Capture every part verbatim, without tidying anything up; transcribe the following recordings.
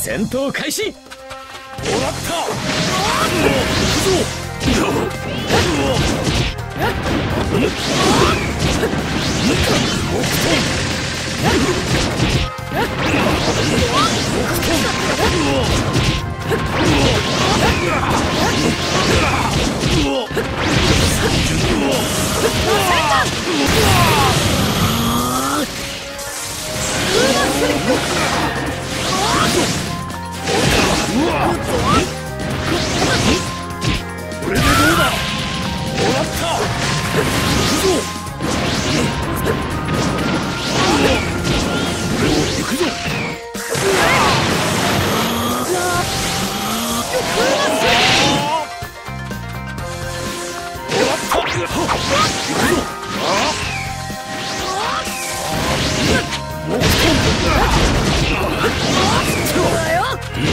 戦闘開始。もらった。これでどうだ。もらった。行くぞ。これを行くぞ。もらった。行くぞ。もうそうだよ。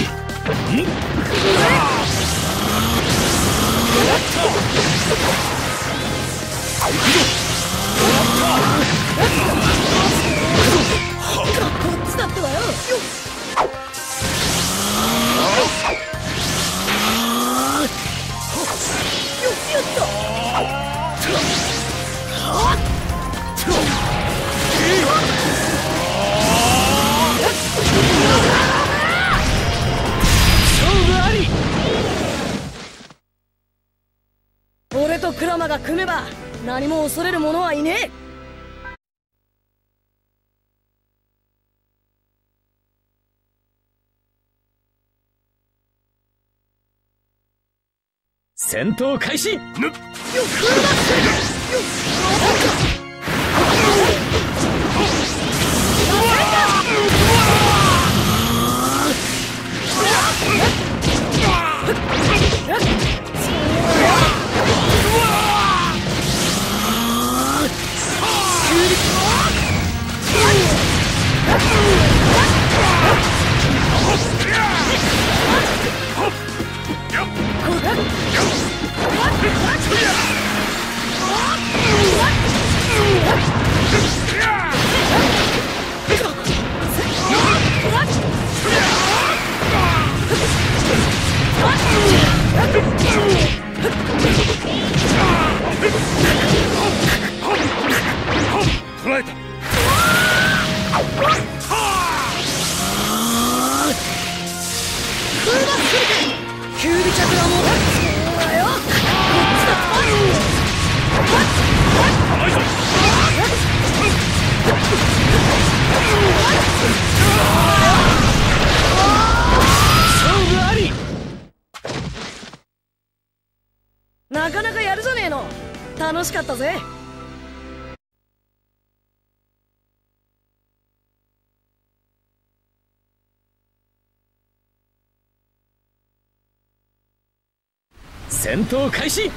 こっちだってばよ。俺とクラマが組めば何も恐れる者はいねえ。戦闘開始。ぬっ捉えた。キュービチャクラもそうだよ。こっちだ。勝負あり。なかなかやるじゃねえの。楽しかったぜ。戦闘開始。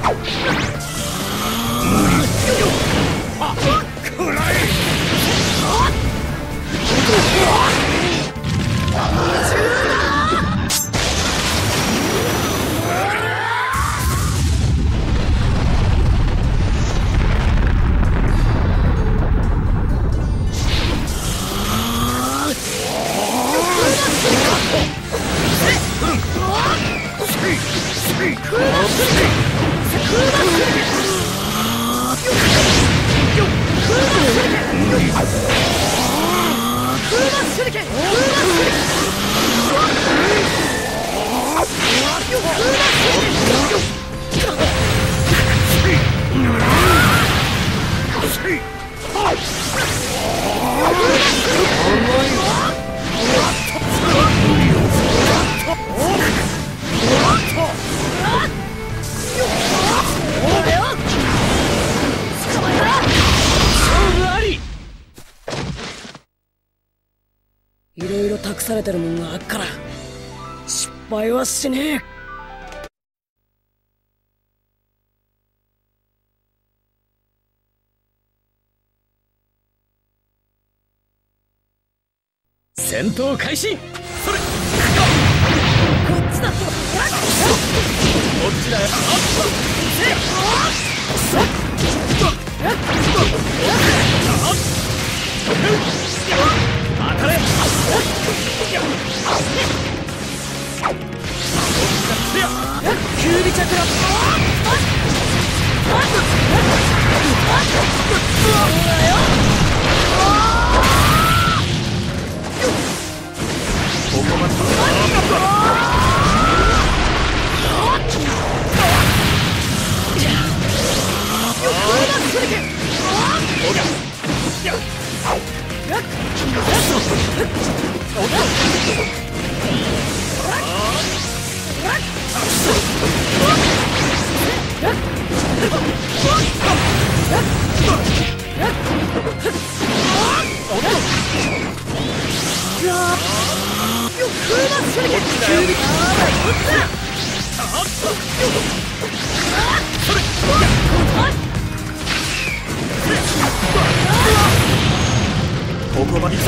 いろいろ託されてるもんがあっから失敗はしねえ。 戦闘開始。それこっちだ。こっちだよ。当たれ。 キュービチャクラ。 ここまで。ここまで。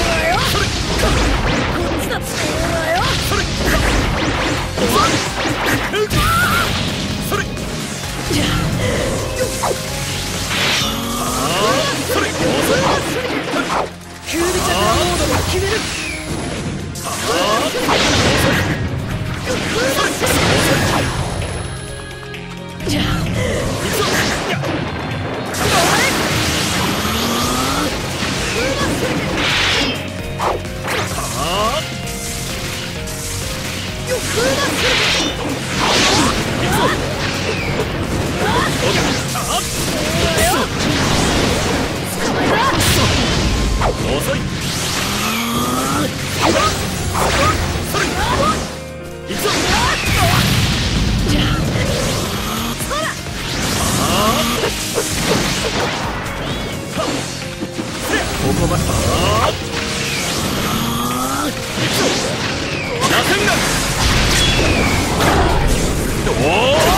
キュービチャクラモードで決める。 遅い。ここまで。螺旋が。おお。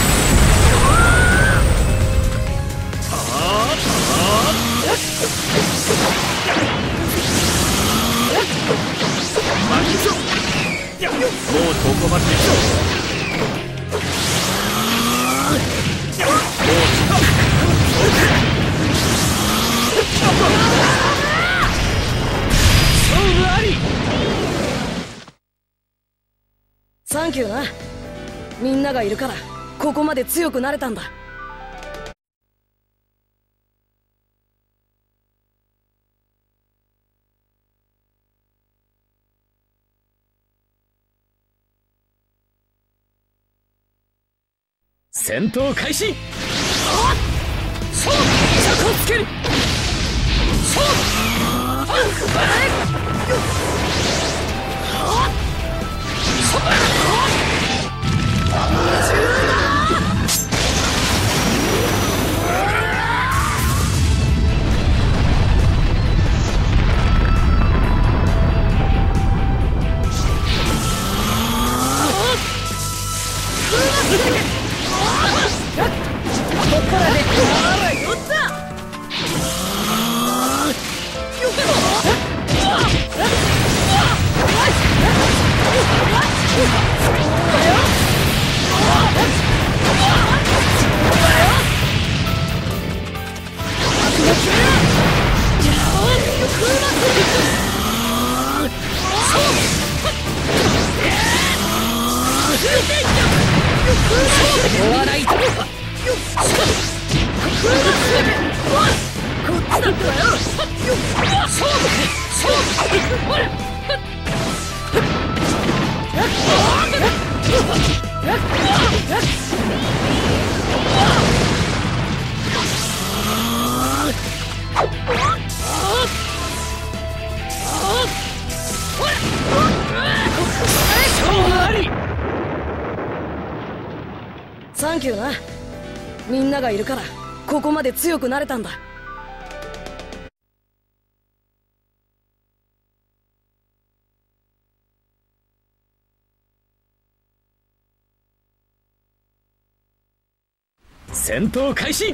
もうここまででしょう。もう勝負あり。 サンキューな。みんながいるからここまで強くなれたんだ。 戦闘開始。 そう尺をつける。そうこっちだってばよ。勝負勝負。サンキューな。みんながいるからここまで強くなれたんだ。 戦闘開始。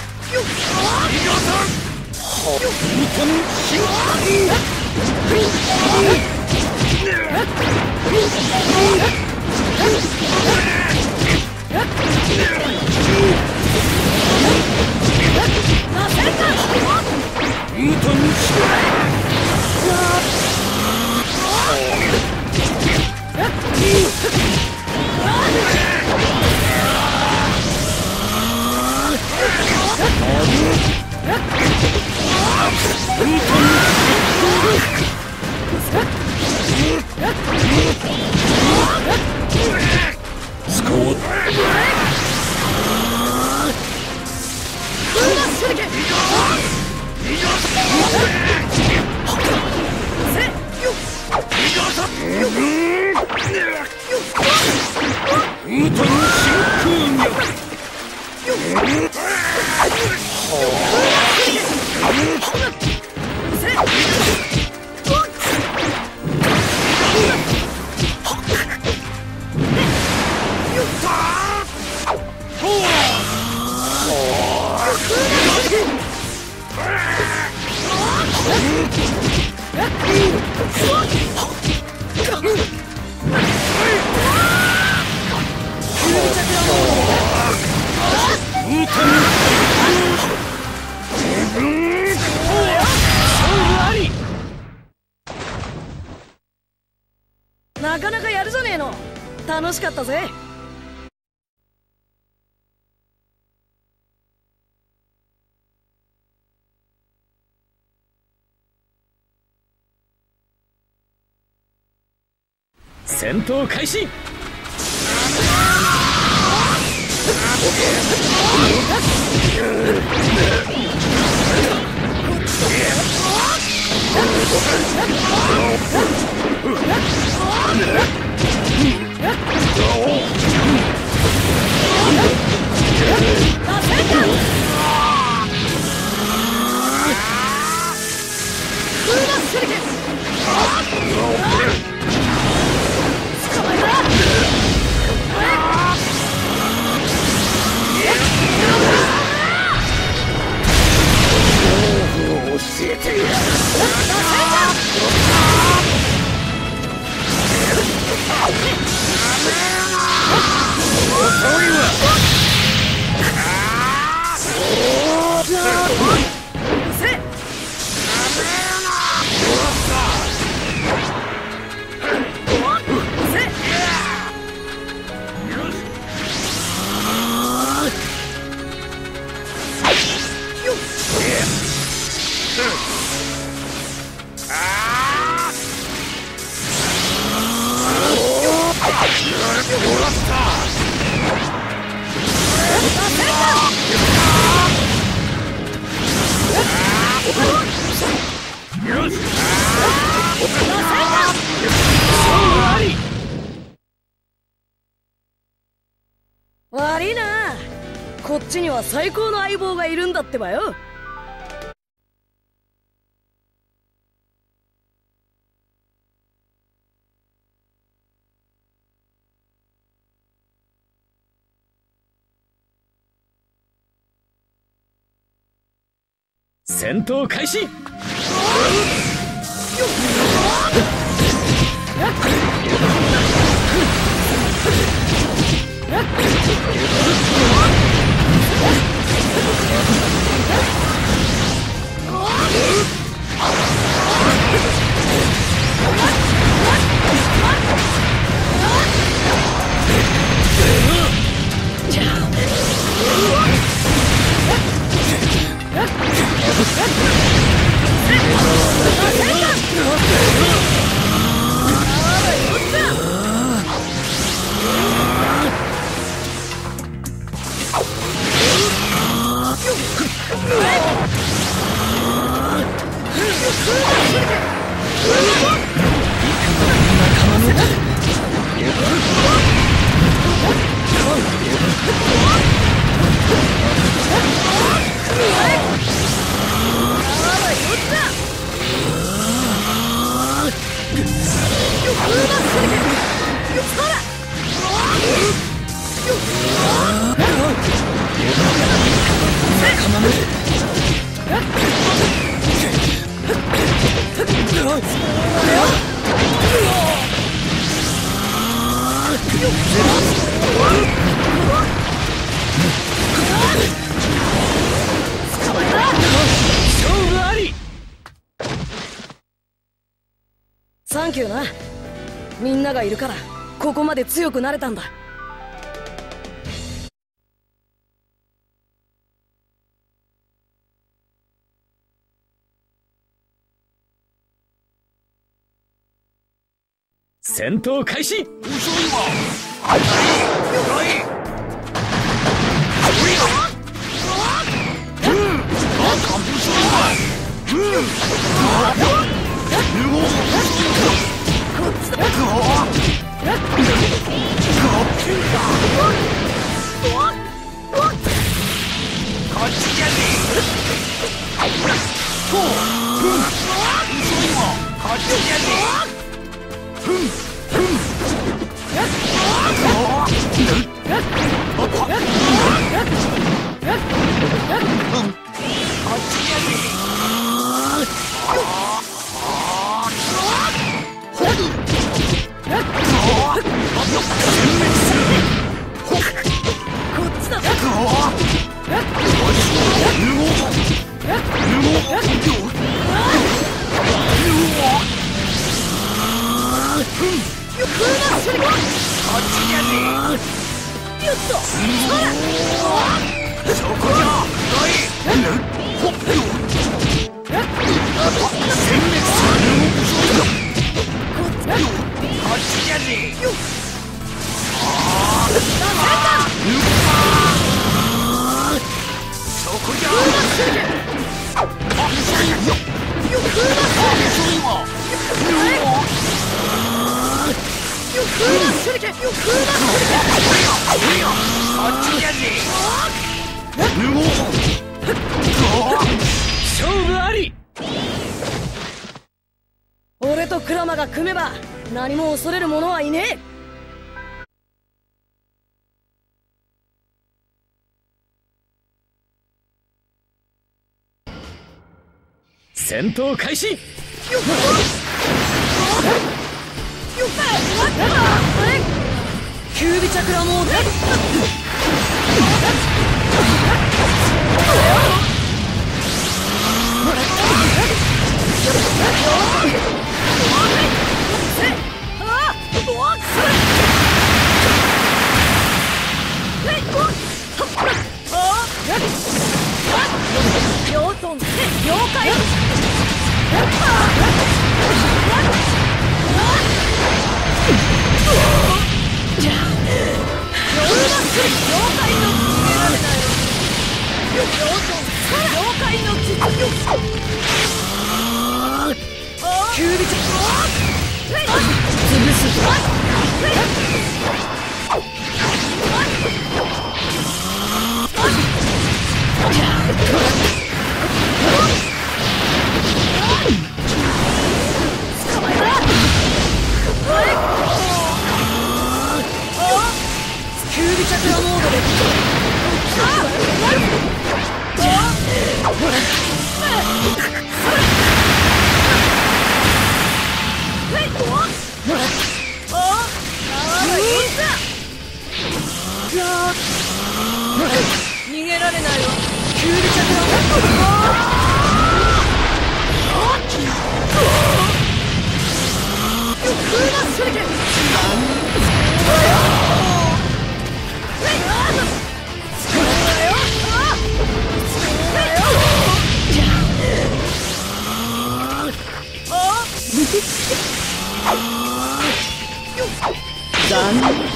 なかなかやるじゃねえの。楽しかったぜ。 戦闘開始。 悪いな。こっちには最高の相棒がいるんだってばよ。 戦闘開始。 ンキューな。みんながいるからここまで強くなれたんだ。 戦闘開始。遅いわ。当たり。よい。うん。あ、完封するわ。うん。こっちだ。こっちじゃねえ。と。うん。遅いわ。こっちじゃねえ。ふんふんやっあっちやねこっちだよっこっちじゃねえ。よっとほらそこじゃおいほっよ殲滅するこっちじゃねえよああそこじゃあよよっ遅いわよっ風魔手裏剣よっ風魔手裏剣こっちじゃねえ勝負あり。 俺とクラマが組めば何も恐れる者はいねえ。 戦闘開始。よっよっキュービチャクラモード両トン了解じゃあ両解の逃げられない両トン両解の実力キュービチ潰すぞ捕まえたキュービチャクラモードで逃げられないわキュービチャクラモード残念こ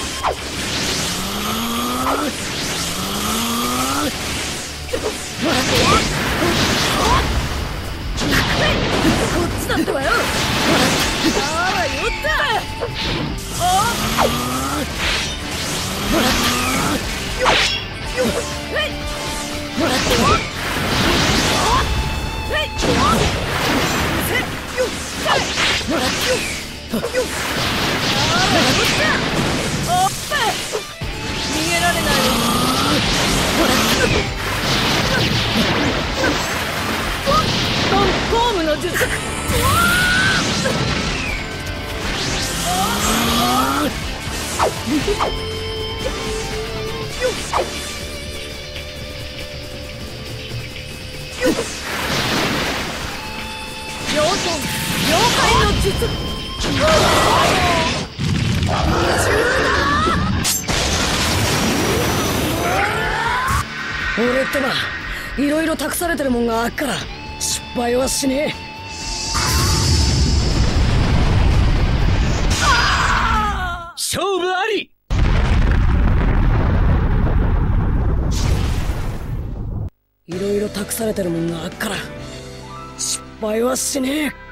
っちだったわよあらよったあもらったよっよっえいもらったよえいせよっもらったよっよっあらよったあっ逃げられないよもらったホームの術両トン妖怪の術俺ってばいろいろ託されてるもんがあっから失敗はしねえ。 勝負あり。 いろいろ託されてるもんがあっから失敗はしねえ。